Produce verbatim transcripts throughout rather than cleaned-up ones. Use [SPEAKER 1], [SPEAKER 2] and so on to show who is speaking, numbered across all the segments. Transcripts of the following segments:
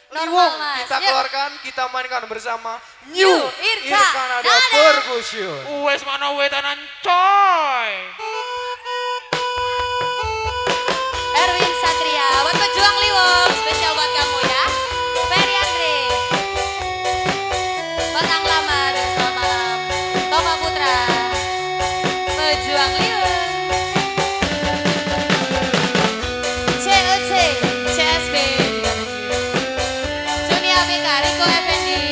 [SPEAKER 1] Liwong
[SPEAKER 2] Mas.
[SPEAKER 1] kita
[SPEAKER 2] Yuk.
[SPEAKER 1] keluarkan, kita mainkan bersama New
[SPEAKER 2] Irka
[SPEAKER 1] Irkanada
[SPEAKER 2] Nada.
[SPEAKER 1] Percussion.
[SPEAKER 3] Wes mana wetanan coy.
[SPEAKER 2] Erwin Satria, buat pejuang Liwong, spesial buat kamu ya. Ferry Andre, buat Ang Lamar, selamat malam. Toma Putra, pejuang Liwong. C O C, C S B, Junia Bika, Riko Effendi.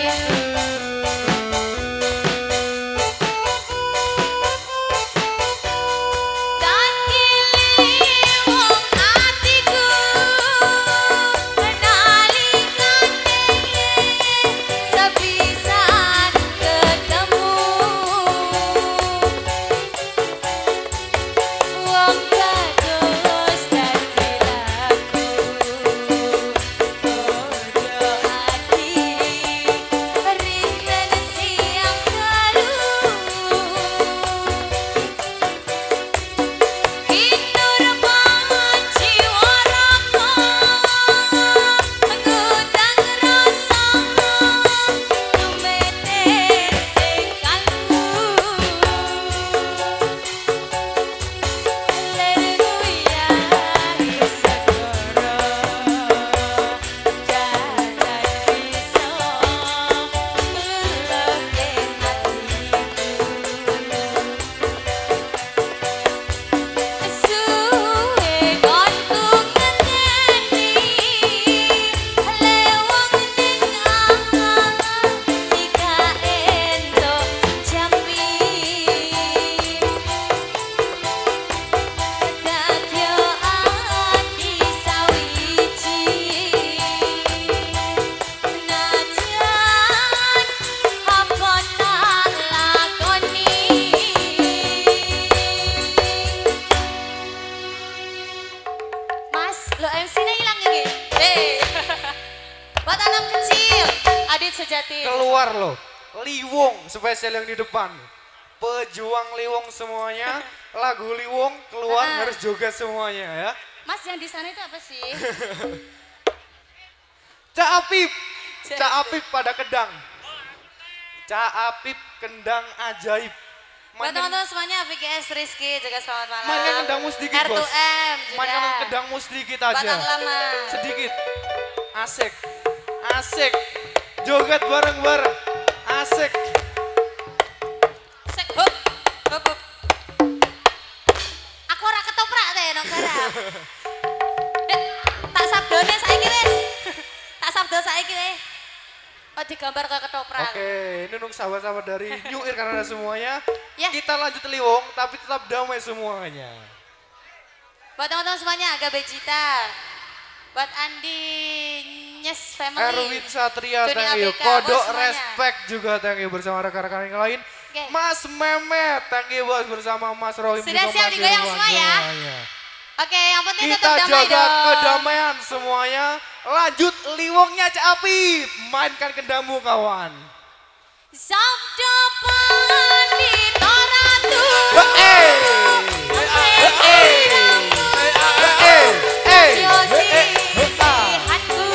[SPEAKER 2] Buat anak kecil, Adit Sejati.
[SPEAKER 1] Keluar loh, Liwong spesial yang di depan. Pejuang Liwong semuanya, lagu Liwong keluar
[SPEAKER 2] Ah.
[SPEAKER 1] harus joget semuanya ya.
[SPEAKER 2] Mas yang di sana itu apa sih?
[SPEAKER 1] Cak Apip, Cak Apip pada kedang. Cak Apip kendang ajaib.
[SPEAKER 2] Buat
[SPEAKER 1] Mainkan,
[SPEAKER 2] teman-teman semuanya, V K S Rizky juga selamat malam.
[SPEAKER 1] mainkan kendang sedikit
[SPEAKER 2] R
[SPEAKER 1] bos.
[SPEAKER 2] dua M juga.
[SPEAKER 1] Mainkan kendangmu sedikit
[SPEAKER 2] Buat
[SPEAKER 1] aja.
[SPEAKER 2] Ang Lama.
[SPEAKER 1] Sedikit. Asik. Asik. Joget bareng-bareng. Asik.
[SPEAKER 2] Sek, hop, hop, hop. Aku ora ketoprak teh nang garap. Eh, tak sabdone saiki wis. Tak sabdo saiki wis. Oh digambar ke ketoprak.
[SPEAKER 1] Oke, ini untuk sahabat-sahabat dari New Irkanada semuanya.
[SPEAKER 2] Ya.
[SPEAKER 1] Kita lanjut Liwong, tapi tetap damai semuanya.
[SPEAKER 2] Buat teman-teman semuanya, Aga Bejita. Buat Andi Nyes Family.
[SPEAKER 1] Erwin Satria,
[SPEAKER 2] Joni
[SPEAKER 1] thank you.
[SPEAKER 2] Abeka,
[SPEAKER 1] Kodok
[SPEAKER 2] bos semuanya.
[SPEAKER 1] Respect juga, thank you bersama rekan-rekan yang lain.
[SPEAKER 2] Oke.
[SPEAKER 1] Mas Memet, thank you bos bersama Mas Rohim.
[SPEAKER 2] Sudah
[SPEAKER 1] juga
[SPEAKER 2] siap
[SPEAKER 1] Mas
[SPEAKER 2] digoyang
[SPEAKER 1] Irwan
[SPEAKER 2] semua ya?
[SPEAKER 1] semuanya.
[SPEAKER 2] Oke, yang penting
[SPEAKER 1] Kita
[SPEAKER 2] tetap damai
[SPEAKER 1] jaga
[SPEAKER 2] dong.
[SPEAKER 1] kedamaian semuanya. Lanjut Liwongnya Cak Apip. Mainkan kendangmu kawan.
[SPEAKER 2] Sabda Pandita Ratu.
[SPEAKER 1] Eh, eh, eh, eh,
[SPEAKER 2] Yosihanku.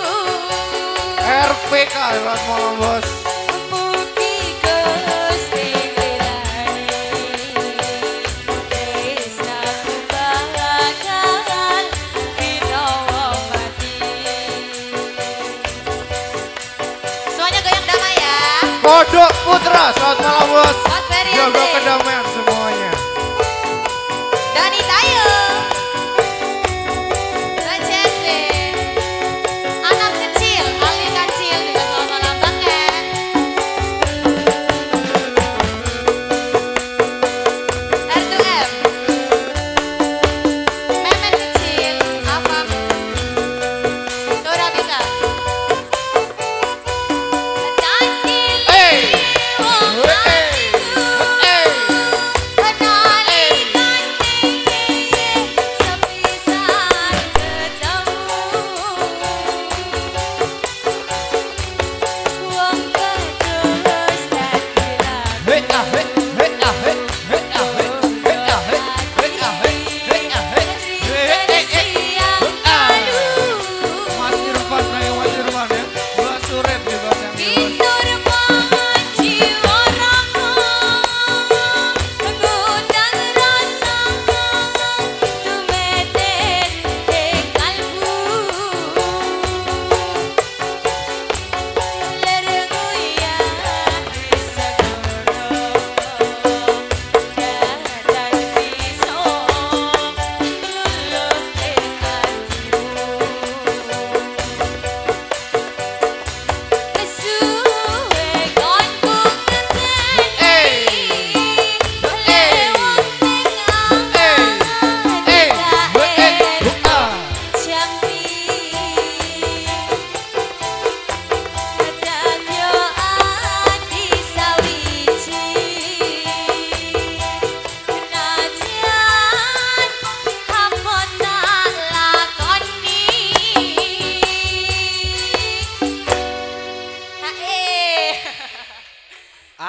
[SPEAKER 1] R P K, selamat malam bos.
[SPEAKER 2] Mugi Gusti Wirani. Desaku bakal binawa mati. Semuanya goyang damai ya.
[SPEAKER 1] Kodok Putra, selamat malam bos.
[SPEAKER 2] Buat Ferry
[SPEAKER 1] Jaga
[SPEAKER 2] Andre.
[SPEAKER 1] kedamaian semuanya.
[SPEAKER 2] Dani Tayo. Recesde. Anak kecil, Ali kecil juga selamat malam banget. R dua M. Memet kecil, apa? Dora Bika. Dani
[SPEAKER 1] Eh,
[SPEAKER 2] Liwong
[SPEAKER 1] eh,
[SPEAKER 2] hatiku.
[SPEAKER 1] eh.
[SPEAKER 2] Kenali kandeng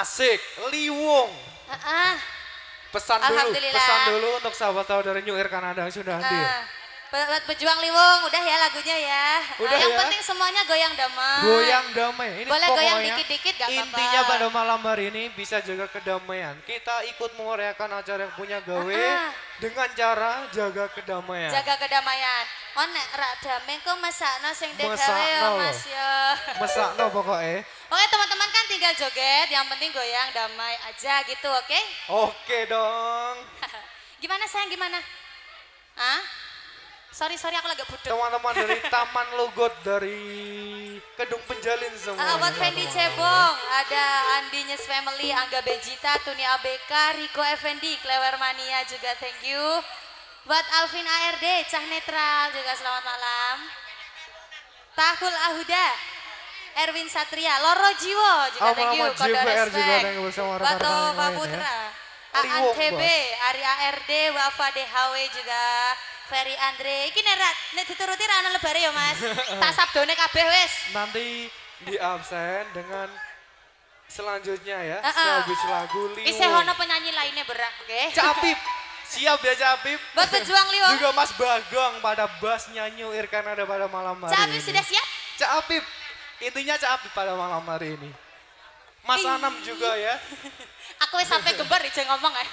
[SPEAKER 1] Asik, Liwong.
[SPEAKER 2] Heeh.
[SPEAKER 1] Pesan dulu,
[SPEAKER 2] Alhamdulillah.
[SPEAKER 1] pesan dulu untuk sahabat-sahabat dari New Air Canada yang sudah hadir.
[SPEAKER 2] Ah, buat pejuang Liwong, udah ya lagunya ya.
[SPEAKER 1] Udah
[SPEAKER 2] Ah, yang
[SPEAKER 1] ya?
[SPEAKER 2] penting semuanya goyang damai.
[SPEAKER 1] Goyang damai. Ini
[SPEAKER 2] Boleh goyang
[SPEAKER 1] pokoknya
[SPEAKER 2] dikit-dikit gak apa-apa.
[SPEAKER 1] intinya pada malam hari ini bisa jaga kedamaian. Kita ikut merayakan acara yang punya gawe
[SPEAKER 2] Ah, ah.
[SPEAKER 1] dengan cara jaga kedamaian.
[SPEAKER 2] Jaga kedamaian. Oh nek rak damai kok masakno sing dek gawe
[SPEAKER 1] Masakno
[SPEAKER 2] ya
[SPEAKER 1] lho.
[SPEAKER 2] Mas ya.
[SPEAKER 1] Mesakno pokoknya.
[SPEAKER 2] Oke teman-teman kan tinggal joget, yang penting goyang damai aja gitu, oke?
[SPEAKER 1] Oke dong.
[SPEAKER 2] Gimana sayang gimana? Hah? Sorry sorry aku lagi budek.
[SPEAKER 1] Teman-teman dari Taman Lugot dari Kedung Penjalin semua.
[SPEAKER 2] Ah, buat Fendi Cebong, ada Andinyes Family, Angga Bejita, Tuni A B K, Riko Effendi, Klewer Mania juga thank you. Buat Alvin A R D, Cah Netral juga selamat malam. Tahul Ahuda, Erwin Satria, Loro Jiwo juga thank you.
[SPEAKER 1] Muhammad
[SPEAKER 2] Kode
[SPEAKER 1] J V R juga
[SPEAKER 2] respect.
[SPEAKER 1] ada yang bersama
[SPEAKER 2] Bato
[SPEAKER 1] rekan-rekan yang
[SPEAKER 2] Pak
[SPEAKER 1] lain
[SPEAKER 2] Putra,
[SPEAKER 1] ya.
[SPEAKER 2] Aan
[SPEAKER 1] Liwong,
[SPEAKER 2] T B,
[SPEAKER 1] Bos.
[SPEAKER 2] Ari A R D, Wafa D H W juga. Ferry Andre, iki nerat, nek dituruti ra ana lebare ya Mas. Tak sabdone kabeh wis.
[SPEAKER 1] Nanti di absen dengan selanjutnya ya.
[SPEAKER 2] Uh-uh.
[SPEAKER 1] Sehabis lagu Liwong.
[SPEAKER 2] Isih ono penyanyi lainnya berak, oke?
[SPEAKER 1] Capip. Siap ya Capip.
[SPEAKER 2] Buat pejuang Liwong.
[SPEAKER 1] Juga Mas Bagong pada bass nyanyi Ir Canada pada malam hari
[SPEAKER 2] Capip
[SPEAKER 1] ini.
[SPEAKER 2] sudah siap?
[SPEAKER 1] Capip. Intinya Capip pada malam hari ini. Mas
[SPEAKER 2] Ih.
[SPEAKER 1] Anam juga ya.
[SPEAKER 2] Aku wis sampai gembar ijeng ngomong ae.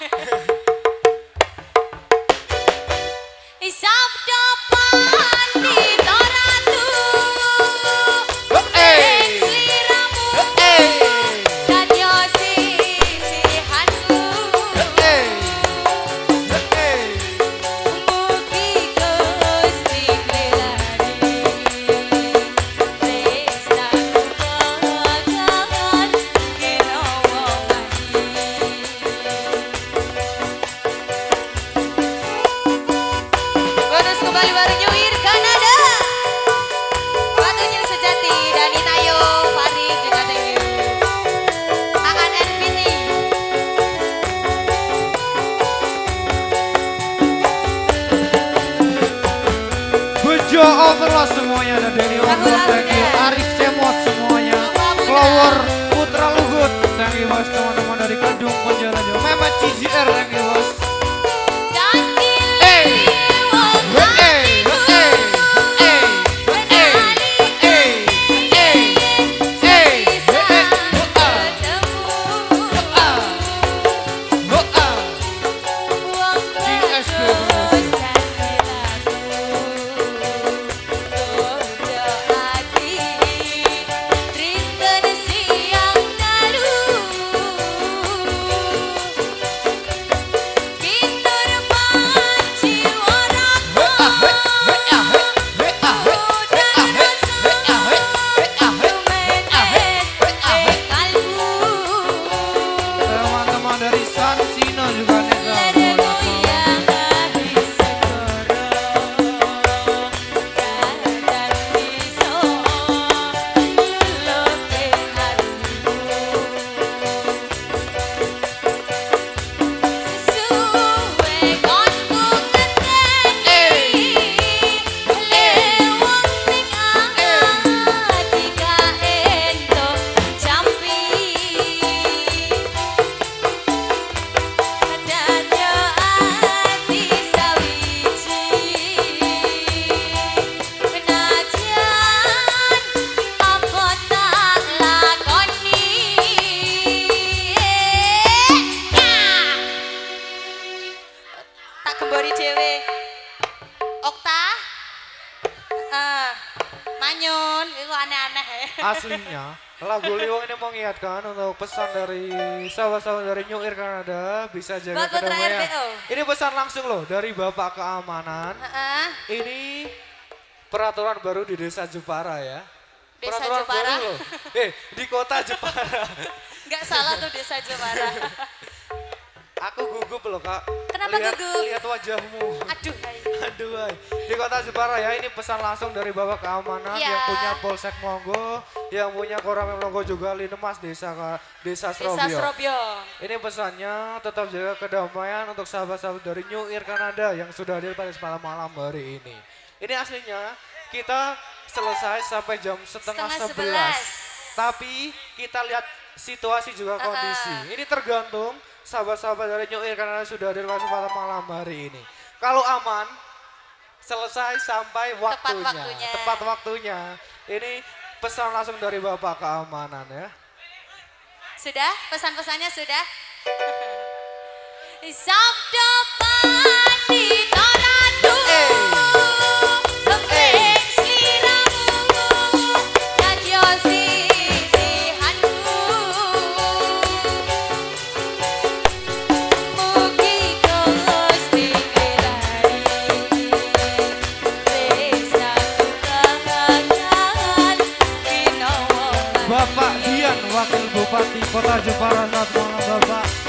[SPEAKER 2] Sabda pandita ratu.
[SPEAKER 1] Hey.
[SPEAKER 2] Sliramu.
[SPEAKER 1] Hey.
[SPEAKER 2] Danyo sisihanku.
[SPEAKER 1] Hey. Hey.
[SPEAKER 2] Mugi Gusti kelani. Tresnaku kagungan kirawa bonus kembali baru New Year Canada. Batunya sejati Dani Tayo, Farid juga thank you. Aan N V T.
[SPEAKER 1] Bejo overload semuanya ada Denny Overload, thank you. Arif Cemot semuanya. Flower Putra Luhut, thank you bos teman-teman dari Kedung Penjalan Jawa. Mehmet C G R, thank you bos.
[SPEAKER 2] Dan
[SPEAKER 1] Hey.
[SPEAKER 2] Liwong
[SPEAKER 1] Hey, hey, hey, hey, hey, hey, hey,
[SPEAKER 2] bisa
[SPEAKER 1] hey,
[SPEAKER 2] ketemu.
[SPEAKER 1] oh, ah.
[SPEAKER 2] Wong
[SPEAKER 1] G S P
[SPEAKER 2] bagus dan dilaku. Dodo ati rinten siang dalu. Pintur panci warako.
[SPEAKER 1] Teman-teman dari San Sino juga nih. Tak gembori dhewe. Okta. Ah, manyun, itu aneh-aneh ya. Aslinya lagu Liwong ini mengingatkan untuk pesan dari sahabat-sahabat dari New Air Canada bisa jaga
[SPEAKER 2] Buat Putra
[SPEAKER 1] kedamaian.
[SPEAKER 2] R T O.
[SPEAKER 1] Ini pesan langsung loh dari Bapak Keamanan.
[SPEAKER 2] Heeh.
[SPEAKER 1] Ini peraturan baru di Desa Jepara ya.
[SPEAKER 2] Desa
[SPEAKER 1] peraturan
[SPEAKER 2] Jepara?
[SPEAKER 1] baru loh. Eh, di Kota Jepara.
[SPEAKER 2] Enggak salah tuh Desa Jepara.
[SPEAKER 1] Aku gugup loh kak.
[SPEAKER 2] Kenapa
[SPEAKER 1] lihat,
[SPEAKER 2] gugup?
[SPEAKER 1] Lihat wajahmu.
[SPEAKER 2] Aduh, hai.
[SPEAKER 1] Aduh, hai. Di Kota Jepara ya, ini pesan langsung dari Bapak Keamanan
[SPEAKER 2] Iya.
[SPEAKER 1] yang punya Polsek Monggo, yang punya Koramil Monggo juga Linemas Desa Desa
[SPEAKER 2] Desa
[SPEAKER 1] Srobyo.
[SPEAKER 2] Srobyo.
[SPEAKER 1] Ini pesannya tetap jaga kedamaian untuk sahabat-sahabat dari New Air Canada yang sudah hadir pada malam-malam hari ini. Ini aslinya kita selesai sampai jam setengah
[SPEAKER 2] Setengah
[SPEAKER 1] sebelas.
[SPEAKER 2] sebelas.
[SPEAKER 1] Tapi kita lihat situasi juga kondisi. Uh -uh. Ini tergantung sahabat-sahabat dari Nyuir karena sudah hadir kesempatan malam hari ini. Kalau aman, selesai sampai waktunya.
[SPEAKER 2] Tepat waktunya.
[SPEAKER 1] Tepat waktunya. Ini pesan langsung dari Bapak Keamanan ya.
[SPEAKER 2] Sudah? Pesan-pesannya sudah? Sabda pati toratu Kembeng sliramu Kadyo sisihanku Mugi Gusti kelari Desa Kutangan Kinawa
[SPEAKER 1] Bapak Dian Wakil Bupati Kota Jepara, selamat malam Bapak.